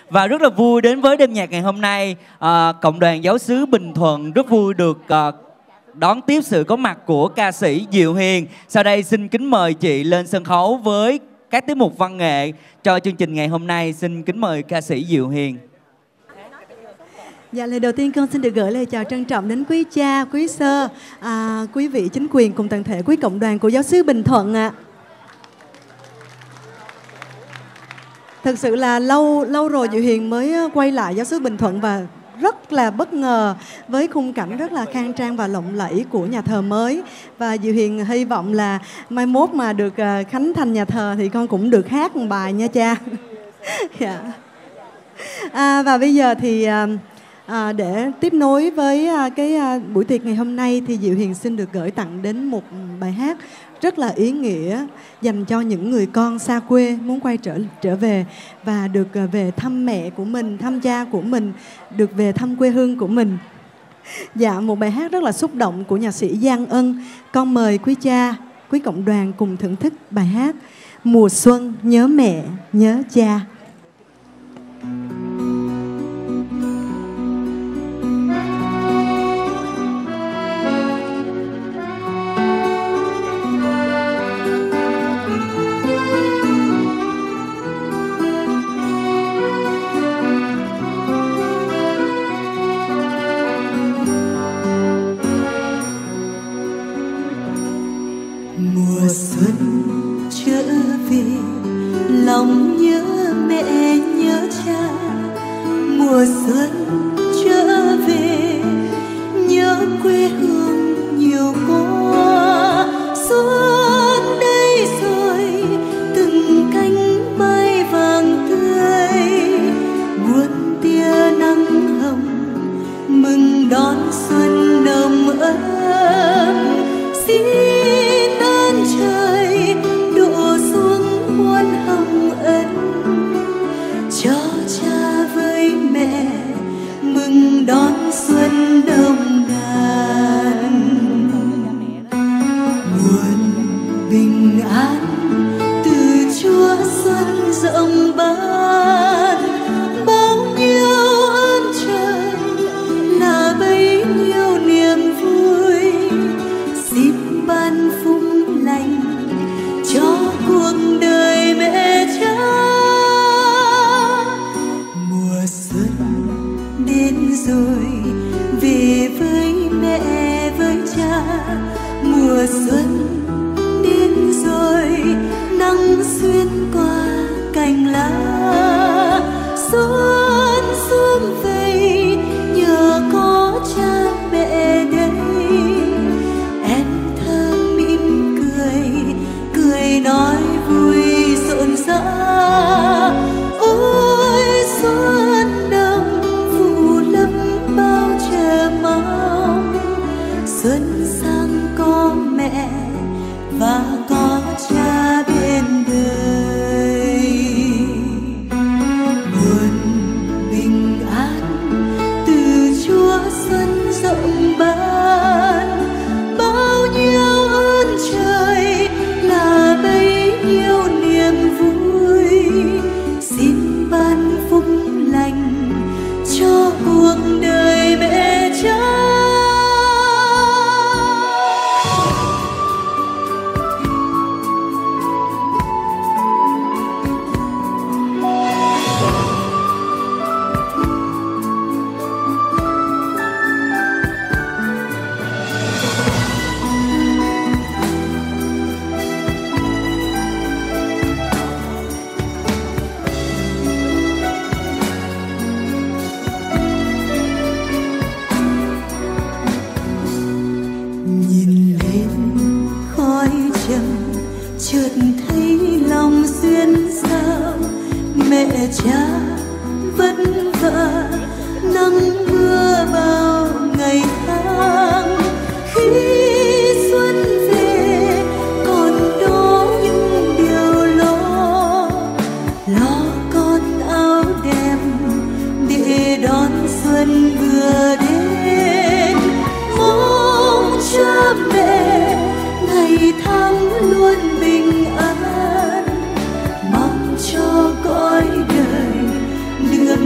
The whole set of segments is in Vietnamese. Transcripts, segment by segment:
Và rất là vui đến với đêm nhạc ngày hôm nay. Cộng đoàn giáo xứ Bình Thuận rất vui được đón tiếp sự có mặt của ca sĩ Diệu Hiền. Sau đây xin kính mời chị lên sân khấu với các tiết mục văn nghệ cho chương trình ngày hôm nay. Xin kính mời ca sĩ Diệu Hiền. Dạ, lời đầu tiên con xin được gửi lời chào trân trọng đến quý cha, quý sơ, quý vị chính quyền cùng toàn thể quý cộng đoàn của giáo xứ Bình Thuận ạ. Thực sự là lâu rồi Diệu Hiền mới quay lại giáo xứ Bình Thuận và rất là bất ngờ với khung cảnh rất là khang trang và lộng lẫy của nhà thờ mới. Và Diệu Hiền hy vọng là mai mốt mà được khánh thành nhà thờ thì con cũng được hát một bài nha cha. Yeah. Và bây giờ thì để tiếp nối với cái buổi tiệc ngày hôm nay thì Diệu Hiền xin được gửi tặng đến một bài hát rất là ý nghĩa dành cho những người con xa quê muốn quay trở về và được về thăm mẹ của mình, thăm cha của mình, được về thăm quê hương của mình. Dạ, một bài hát rất là xúc động của nhạc sĩ Giang Ân. Con mời quý cha, quý cộng đoàn cùng thưởng thức bài hát Mùa xuân nhớ mẹ, nhớ cha. Mùa xuân trở về, lòng nhớ mẹ nhớ cha. Mùa xuân trở về, nhớ quê hương nhiều quá. Xuân đây rồi, từng cánh mai vàng tươi, muôn tia nắng hồng mừng đón xuân nồng ấm. Xin ơn trời đổ xuống muôn hồng ân, cho cha với mẹ mừng đón xuân đồng đàn. Nguồn bình an từ Chúa xuân rộng ban, bao nhiêu ơn trời là bấy nhiêu niềm vui. Xin ban phúc lành cho cuộc đời mẹ cha. Mùa xuân đến rồi, về với mẹ với cha. Mùa xuân đến rồi, nắng xuyên qua cành lá. Xuân xuân về nhờ có cha mẹ đây. Em thơ mỉm cười, cười nói vui rộn rã. Ôi xuân đồng phủ lấp bao chờ mong. Xuân sang có mẹ và có cha bên đời. Nguồn bình an từ Chúa xuân rộng ban, bao nhiêu ơn trời là bấy nhiêu niềm vui. Xin ban phúc lành cho cuộc đời mẹ cha. Nhìn lên khói trầm, chợt thấy lòng xuyên sao. Mẹ cha vất vả nắng mưa bao ngày tháng. Khi xuân về còn đó những điều lo, lo con áo đẹp để đón xuân vừa đến. Mong cha mẹ ngày tháng luôn bình an, mong cho cõi đời được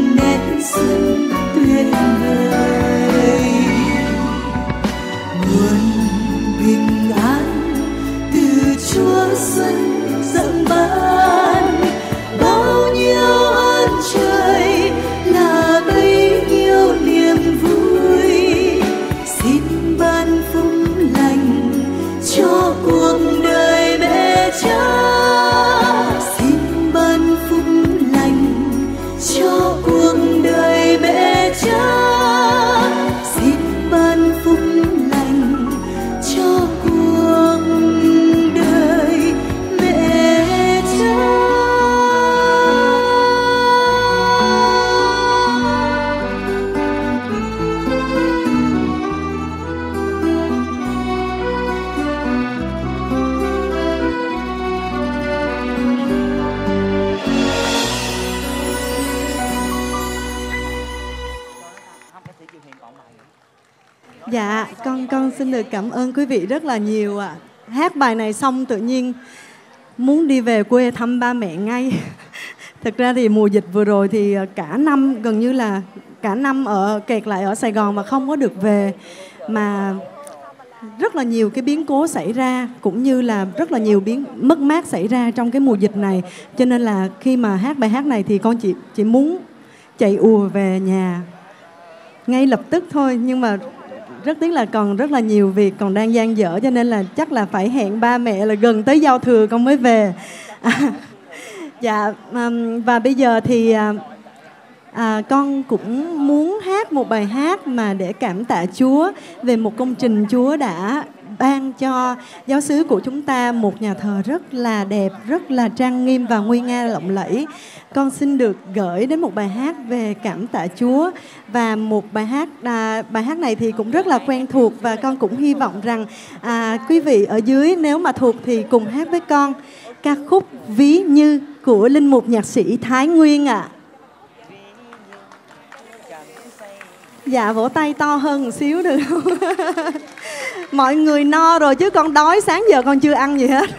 Dạ, con xin được cảm ơn quý vị rất là nhiều ạ. Hát bài này xong tự nhiên muốn đi về quê thăm ba mẹ ngay. Thực ra thì mùa dịch vừa rồi thì cả năm, gần như là cả năm kẹt lại ở Sài Gòn mà không có được về. Mà rất là nhiều cái biến cố xảy ra, cũng như là rất là nhiều mất mát xảy ra trong cái mùa dịch này. Cho nên là khi mà hát bài hát này thì con chỉ muốn chạy ùa về nhà ngay lập tức thôi. Nhưng mà rất tiếc là còn rất là nhiều việc còn đang dang dở, cho nên là chắc là phải hẹn ba mẹ là gần tới giao thừa con mới về. Dạ, và bây giờ thì con cũng muốn hát một bài hát mà để cảm tạ Chúa về một công trình Chúa đã ban cho giáo xứ của chúng ta, một nhà thờ rất là đẹp, rất là trang nghiêm và nguy nga lộng lẫy. Con xin được gửi đến một bài hát về cảm tạ Chúa, và một bài hát này thì cũng rất là quen thuộc, và con cũng hy vọng rằng quý vị ở dưới nếu mà thuộc thì cùng hát với con ca khúc Ví Như của linh mục nhạc sĩ Thái Nguyên ạ. Dạ, vỗ tay to hơn một xíu được không? Mọi người no rồi chứ con đói, sáng giờ con chưa ăn gì hết.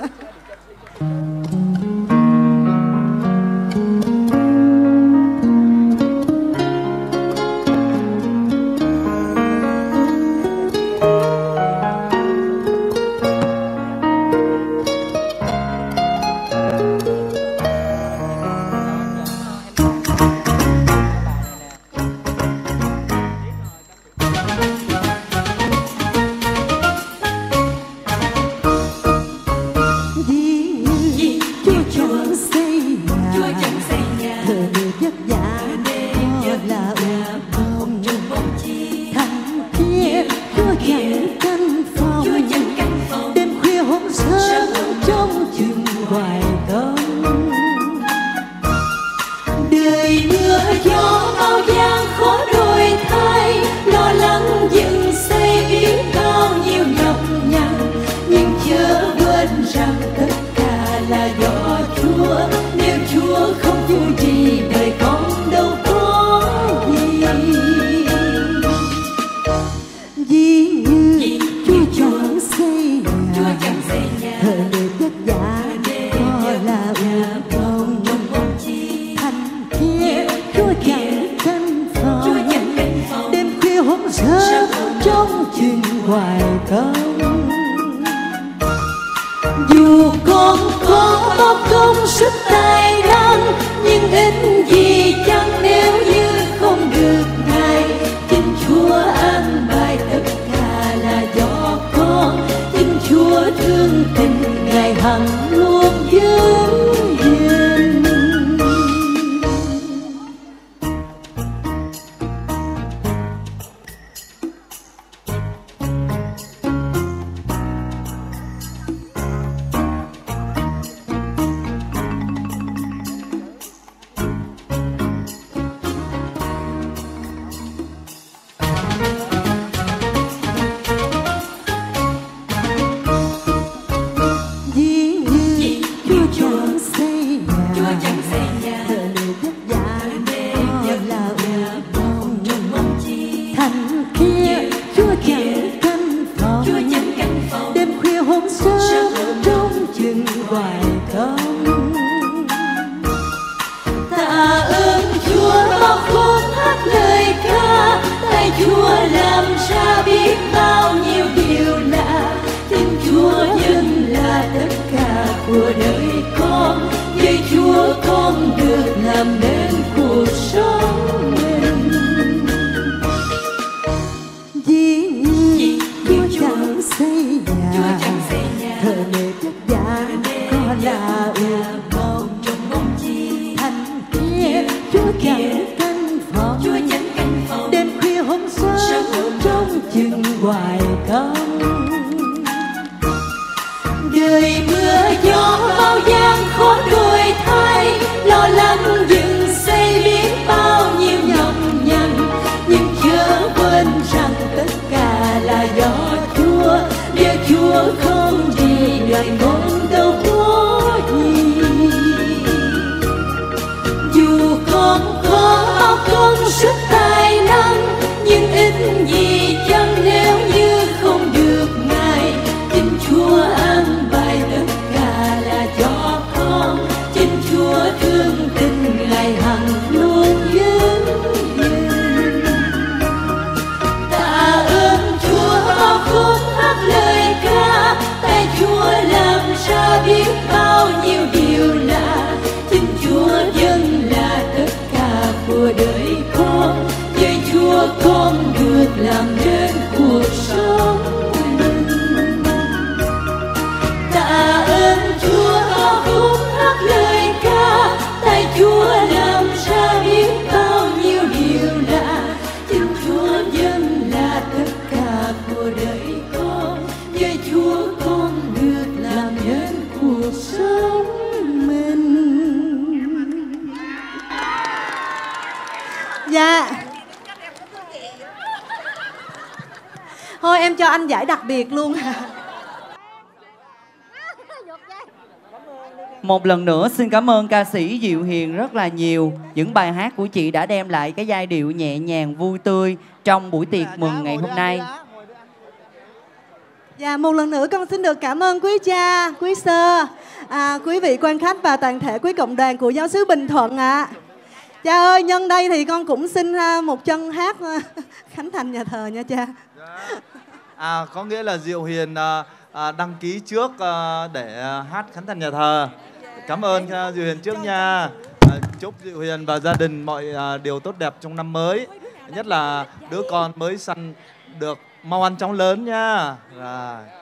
Dù con có bao công sức tài năng, nhưng ít gì chăng nếu như không được Ngài. Chính Chúa an bài tất cả là do con, chính Chúa thương tình Ngài hằng luôn giữ gìn. Sức tài năng nhưng ít gì chăng hằng luôn vững bền. Tạ ơn Chúa bao khúc hát lời ca, tay Chúa làm ra biết bao nhiêu điều lạ. Chính Chúa vẫn là tất cả của đời con, với Chúa con được làm nên cuộc sống mình. Tạ ơn Chúa bao khúc hát lời ca, tay Chúa làm ra biết bao nhiêu điều lạ. Chính Chúa vẫn là tất cả của đời con, với Chúa con được làm nên cuộc sống mình. Dạ. Thôi em cho anh giải đặc biệt luôn. Một lần nữa xin cảm ơn ca sĩ Diệu Hiền rất là nhiều. Những bài hát của chị đã đem lại cái giai điệu nhẹ nhàng vui tươi trong buổi tiệc mừng ngày hôm nay. Dạ, một lần nữa con xin được cảm ơn quý cha, quý sơ, quý vị quan khách và toàn thể quý cộng đoàn của giáo xứ Bình Thuận ạ. Cha ơi, nhân đây thì con cũng xin một chân hát khánh thành nhà thờ nha cha. Có nghĩa là Diệu Hiền đăng ký trước để hát khánh thành nhà thờ. Cảm ơn Diệu Hiền trước nha. Chúc Diệu Hiền và gia đình mọi điều tốt đẹp trong năm mới. Nhất là đứa con mới sanh được mau ăn chóng lớn nha. Rồi.